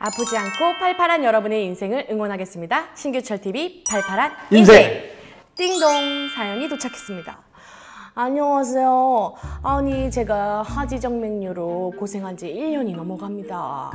아프지 않고 팔팔한 여러분의 인생을 응원하겠습니다. 신규철TV 팔팔한 인생! 띵동 사연이 도착했습니다. 안녕하세요. 아니 제가 하지정맥류로 고생한 지 1년이 넘어갑니다.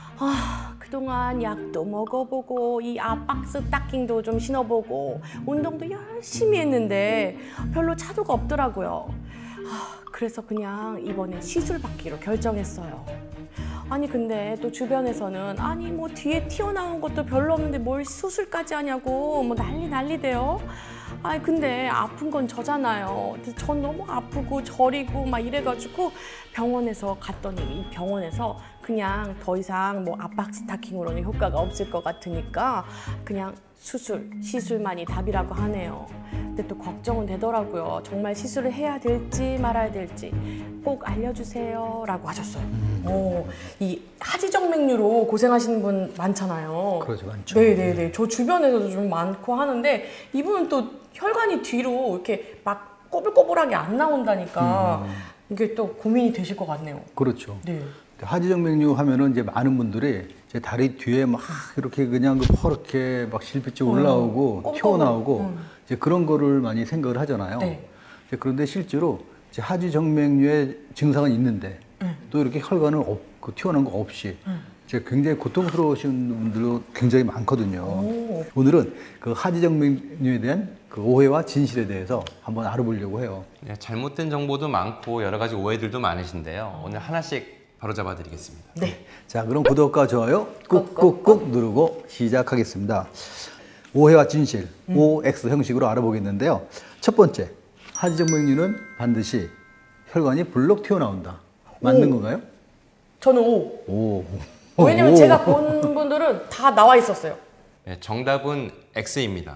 그동안 약도 먹어보고 이 압박 스타킹도 좀 신어보고 운동도 열심히 했는데 별로 차도가 없더라고요. 그래서 그냥 이번에 시술 받기로 결정했어요. 아니 근데 또 주변에서는 아니 뭐 뒤에 튀어나온 것도 별로 없는데 뭘 수술까지 하냐고 뭐 난리대요. 아니 근데 아픈 건 저잖아요. 전 너무 아프고 저리고 막 이래가지고 병원에서 갔더니 이 병원에서 그냥 더 이상 뭐 압박 스타킹으로는 효과가 없을 것 같으니까 그냥 시술만이 답이라고 하네요. 근데 또 걱정은 되더라고요. 정말 시술을 해야 될지 말아야 될지 꼭 알려주세요 라고 하셨어요. 이 하지정맥류로 고생하시는 분 많잖아요. 그렇죠, 많죠. 네네네. 저 주변에서도 좀 많고 하는데 이분은 또 혈관이 뒤로 이렇게 막 꼬불꼬불하게 안 나온다니까 이게 또 고민이 되실 것 같네요. 그렇죠. 네. 하지정맥류 하면은 이제 많은 분들이 제 다리 뒤에 막 이렇게 그냥 퍼렇게 막 실핏이 올라오고 튀어나오고 이제 그런 거를 많이 생각을 하잖아요. 네. 이제 그런데 실제로 이제 하지정맥류의 증상은 있는데 또 이렇게 혈관을 튀어나온 거 없이 이제 굉장히 고통스러우신 분들도 굉장히 많거든요. 오늘은 그 하지정맥류에 대한 그 오해와 진실에 대해서 한번 알아보려고 해요. 네, 잘못된 정보도 많고 여러 가지 오해들도 많으신데요. 오늘 하나씩 바로잡아 드리겠습니다. 네. 자, 그럼 구독과 좋아요 꾹꾹꾹 누르고 시작하겠습니다. 오해와 진실, OX 형식으로 알아보겠는데요. 첫 번째, 하지정맥류는 반드시 혈관이 불록 튀어나온다. 맞는 건가요? 저는 O. 왜냐면 제가 본 분들은 다 나와 있었어요. 네, 정답은 X입니다.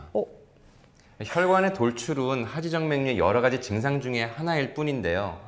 혈관의 돌출은 하지정맥류의 여러 가지 증상 중에 하나일 뿐인데요.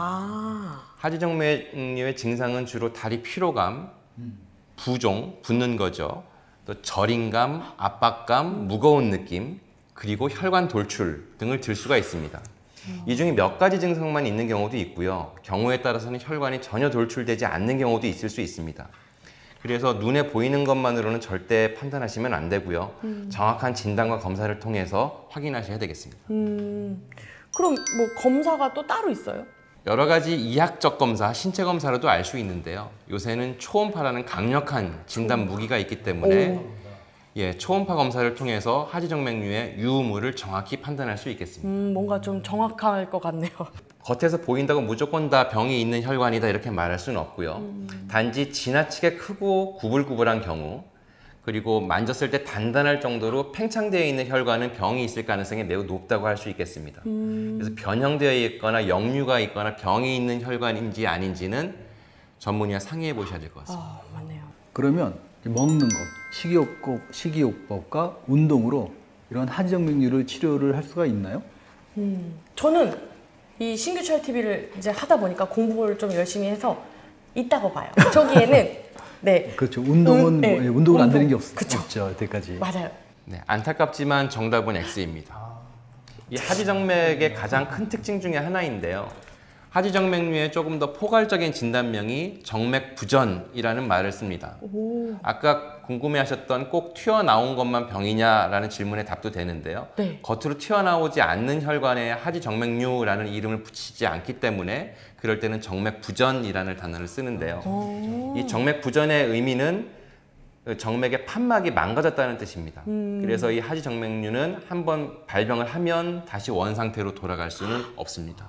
하지정맥류의 증상은 주로 다리 피로감, 부종, 붓는 거죠. 또 저림감, 압박감, 무거운 느낌, 그리고 혈관 돌출 등을 들 수가 있습니다. 이 중에 몇 가지 증상만 있는 경우도 있고요. 경우에 따라서는 혈관이 전혀 돌출되지 않는 경우도 있을 수 있습니다. 그래서 눈에 보이는 것만으로는 절대 판단하시면 안 되고요. 정확한 진단과 검사를 통해서 확인하셔야 되겠습니다. 그럼 뭐 검사가 또 따로 있어요? 여러 가지 이학적 검사, 신체 검사로도 알 수 있는데요. 요새는 초음파라는 강력한 진단 무기가 있기 때문에 초음파 검사를 통해서 하지정맥류의 유무를 정확히 판단할 수 있겠습니다. 뭔가 좀 정확할 것 같네요. 겉에서 보인다고 무조건 다 병이 있는 혈관이다 이렇게 말할 수는 없고요. 단지 지나치게 크고 구불구불한 경우, 그리고 만졌을 때 단단할 정도로 팽창되어 있는 혈관은 병이 있을 가능성이 매우 높다고 할 수 있겠습니다. 그래서 변형되어 있거나 역류가 있거나 병이 있는 혈관인지 아닌지는 전문의와 상의해 보셔야 될 것 같습니다. 맞네요. 그러면 먹는 것, 식이요법과 운동으로 이런 하지정맥류를 치료를 할 수가 있나요? 저는 이 신규철TV를 이제 하다 보니까 공부를 좀 열심히 해서 있다고 봐요. 저기에는 네. 그렇죠. 운동은 안 되는 게 없죠. 여태까지. 맞아요. 네, 안타깝지만 정답은 X입니다. 이 하지정맥의 가장 큰 특징 중에 하나인데요. 하지정맥류의 조금 더 포괄적인 진단명이 정맥부전이라는 말을 씁니다. 아까 궁금해하셨던 꼭 튀어나온 것만 병이냐라는 질문에 답도 되는데요. 네. 겉으로 튀어나오지 않는 혈관에 하지정맥류라는 이름을 붙이지 않기 때문에 그럴 때는 정맥부전이라는 단어를 쓰는데요. 이 정맥부전의 의미는 정맥의 판막이 망가졌다는 뜻입니다. 그래서 이 하지정맥류는 한번 발병을 하면 다시 원상태로 돌아갈 수는 없습니다.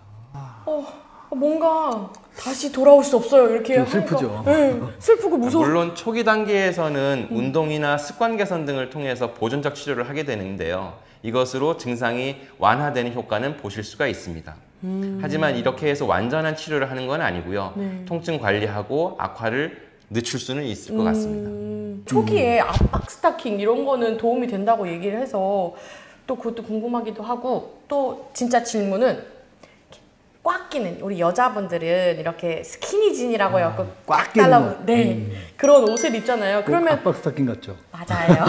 뭔가 다시 돌아올 수 없어요. 이렇게 좀 슬프죠. 네, 슬프고 무서워. 물론 초기 단계에서는 운동이나 습관 개선 등을 통해서 보존적 치료를 하게 되는데요. 이것으로 증상이 완화되는 효과는 보실 수가 있습니다. 하지만 이렇게 해서 완전한 치료를 하는 건 아니고요. 통증 관리하고 악화를 늦출 수는 있을 것 같습니다. 초기에 압박 스타킹 이런 거는 도움이 된다고 얘기를 해서 또 그것도 궁금하기도 하고 또 진짜 질문은 꽉 끼는 우리 여자분들은 이렇게 스키니진이라고 해갖고 꽉 달라붙는 그런 옷을 입잖아요. 그러면 압박 스타킹 같죠? 맞아요.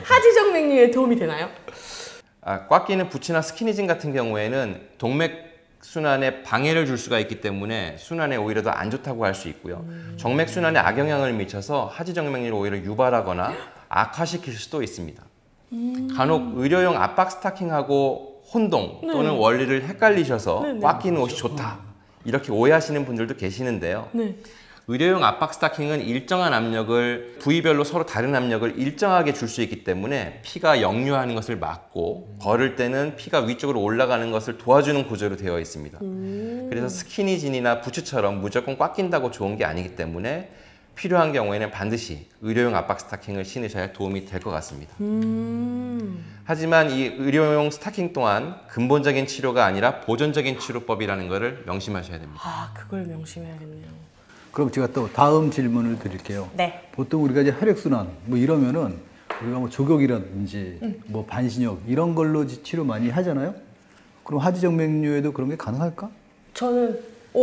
하지정맥류에 도움이 되나요? 꽉 끼는 부츠나 스키니진 같은 경우에는 동맥 순환에 방해를 줄 수가 있기 때문에 순환에 오히려 더 안 좋다고 할 수 있고요. 정맥 순환에 악영향을 미쳐서 하지 정맥류를 오히려 유발하거나 악화시킬 수도 있습니다. 간혹 의료용 압박 스타킹하고 혼동 또는 원리를 헷갈리셔서 꽉 끼는 옷이 좋다 이렇게 오해하시는 분들도 계시는데요. 의료용 압박 스타킹은 일정한 압력을 부위별로 서로 다른 압력을 일정하게 줄 수 있기 때문에 피가 역류하는 것을 막고 걸을 때는 피가 위쪽으로 올라가는 것을 도와주는 구조로 되어 있습니다. 그래서 스키니진이나 부츠처럼 무조건 꽉 낀다고 좋은 게 아니기 때문에 필요한 경우에는 반드시 의료용 압박 스타킹을 신으셔야 도움이 될 것 같습니다. 하지만 이 의료용 스타킹 또한 근본적인 치료가 아니라 보존적인 치료법이라는 것을 명심하셔야 됩니다. 아, 그걸 명심해야겠네요. 그럼 제가 또 다음 질문을 드릴게요. 네. 보통 우리가 이제 혈액순환 뭐 이러면은 우리가 뭐 조격이라든지 뭐 반신욕 이런 걸로 치료 많이 하잖아요. 그럼 하지정맥류에도 그런 게 가능할까? 저는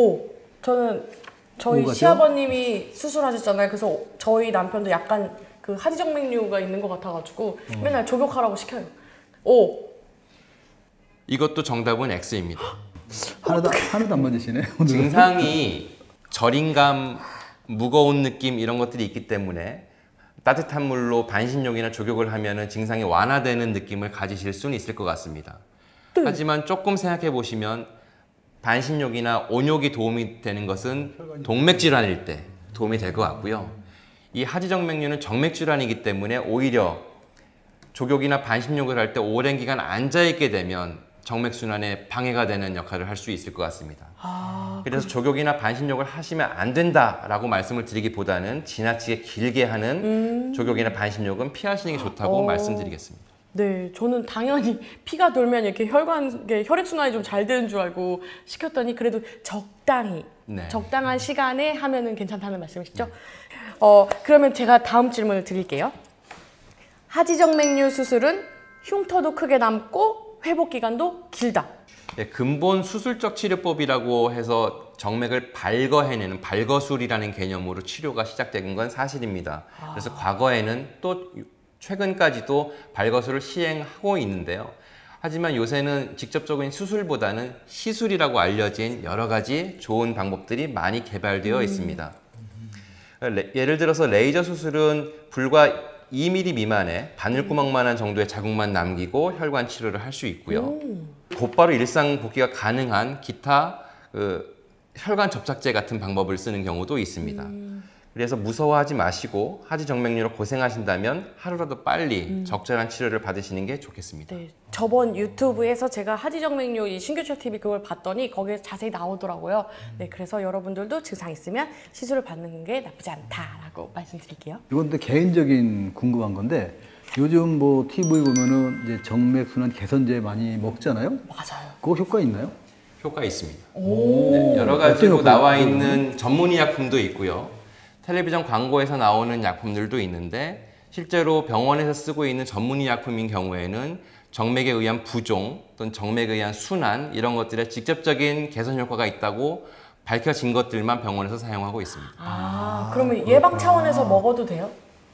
저희 뭐가죠? 시아버님이 수술하셨잖아요. 그래서 저희 남편도 약간 그 하지정맥류가 있는 것 같아가지고 맨날 조격하라고 시켜요. 오. 이것도 정답은 X입니다. 하나도 안 맞으시네. 오늘은. 증상이 저림감, 무거운 느낌 이런 것들이 있기 때문에 따뜻한 물로 반신욕이나 조격을 하면 증상이 완화되는 느낌을 가지실 수는 있을 것 같습니다. 하지만 조금 생각해 보시면 반신욕이나 온욕이 도움이 되는 것은 동맥질환일 때 도움이 될 것 같고요. 이 하지정맥류는 정맥질환이기 때문에 오히려 조격이나 반신욕을 할 때 오랜 기간 앉아있게 되면 정맥순환에 방해가 되는 역할을 할 수 있을 것 같습니다. 그래서 조격이나 반신욕을 하시면 안 된다라고 말씀을 드리기보다는 지나치게 길게 하는 조격이나 반신욕은 피하시는 게 좋다고 말씀드리겠습니다. 네, 저는 당연히 피가 돌면 이렇게 혈액순환이 좀 잘 되는 줄 알고 시켰더니 그래도 적당히, 적당한 시간에 하면은 괜찮다는 말씀이시죠? 그러면 제가 다음 질문을 드릴게요. 하지정맥류 수술은 흉터도 크게 남고 회복 기간도 길다. 네, 근본 수술적 치료법이라고 해서 정맥을 발거해내는 발거술이라는 개념으로 치료가 시작된 건 사실입니다. 그래서 과거에는 또 최근까지도 발거술을 시행하고 있는데요. 하지만 요새는 직접적인 수술보다는 시술이라고 알려진 여러 가지 좋은 방법들이 많이 개발되어 있습니다. 예를 들어서 레이저 수술은 불과 2mm 미만의 바늘구멍만한 정도의 자국만 남기고 혈관 치료를 할 수 있고요. 곧바로 일상 복귀가 가능한 기타 혈관 접착제 같은 방법을 쓰는 경우도 있습니다. 그래서 무서워하지 마시고 하지정맥류로 고생하신다면 하루라도 빨리 적절한 치료를 받으시는 게 좋겠습니다. 네, 저번 유튜브에서 제가 하지정맥류 이 신규철 TV 그걸 봤더니 거기에 자세히 나오더라고요. 네, 그래서 여러분들도 증상 있으면 시술을 받는 게 나쁘지 않다라고 말씀드릴게요. 이건 근데 개인적인 궁금한 건데 요즘 뭐 TV 보면은 이제 정맥순환 개선제 많이 먹잖아요. 맞아요. 그거 효과 있나요? 효과 있습니다. 네, 여러 가지로 나와 있는 전문의약품도 있고요. 텔레비전 광고에서 나오는 약품들도 있는데 실제로 병원에서 쓰고 있는 전문의약품인 경우에는 정맥에 의한 부종 또는 정맥에 의한 순환 이런 것들에 직접적인 개선 효과가 있다고 밝혀진 것들만 병원에서 사용하고 있습니다. 그러면 예방 차원에서 먹어도 돼요?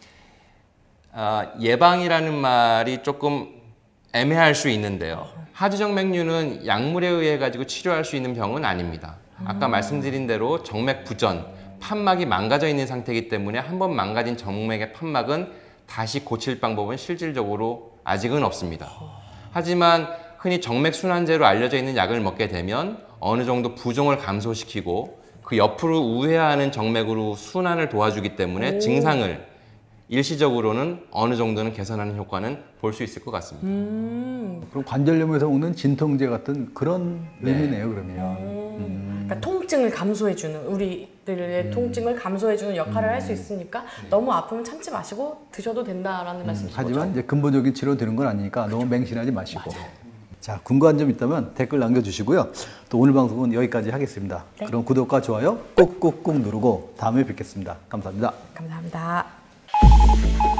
예방이라는 말이 조금 애매할 수 있는데요. 하지정맥류는 약물에 의해 가지고 치료할 수 있는 병은 아닙니다. 아까 말씀드린 대로 정맥 부전, 판막이 망가져 있는 상태이기 때문에 한번 망가진 정맥의 판막은 다시 고칠 방법은 실질적으로 아직은 없습니다. 하지만 흔히 정맥순환제로 알려져 있는 약을 먹게 되면 어느 정도 부종을 감소시키고 그 옆으로 우회하는 정맥으로 순환을 도와주기 때문에 증상을 일시적으로는 어느 정도는 개선하는 효과는 볼 수 있을 것 같습니다. 그럼 관절염에서 먹는 진통제 같은 그런 의미네요, 그러면. 그러니까 통증을 감소해주는 우리들의 통증을 감소해주는 역할을 할 수 있으니까 너무 아프면 참지 마시고 드셔도 된다라는 말씀이시죠. 하지만 이제 근본적인 치료 되는 건 아니니까 너무 맹신하지 마시고. 자, 궁금한 점 있다면 댓글 남겨주시고요. 또 오늘 방송은 여기까지 하겠습니다. 그럼 구독과 좋아요 꾹꾹꾹 누르고 다음에 뵙겠습니다. 감사합니다. 감사합니다.